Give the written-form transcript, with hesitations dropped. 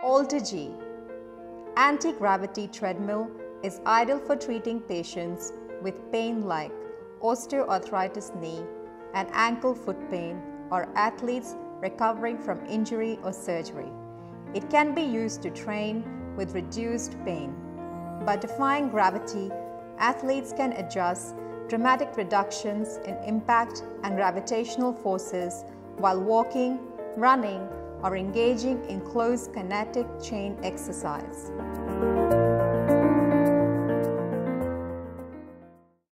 Alter-G. Anti-gravity treadmill is ideal for treating patients with pain like osteoarthritis knee and ankle foot pain or athletes recovering from injury or surgery. It can be used to train with reduced pain. By defying gravity, athletes can adjust dramatic reductions in impact and gravitational forces while walking, running, or engaging in close kinetic chain exercise.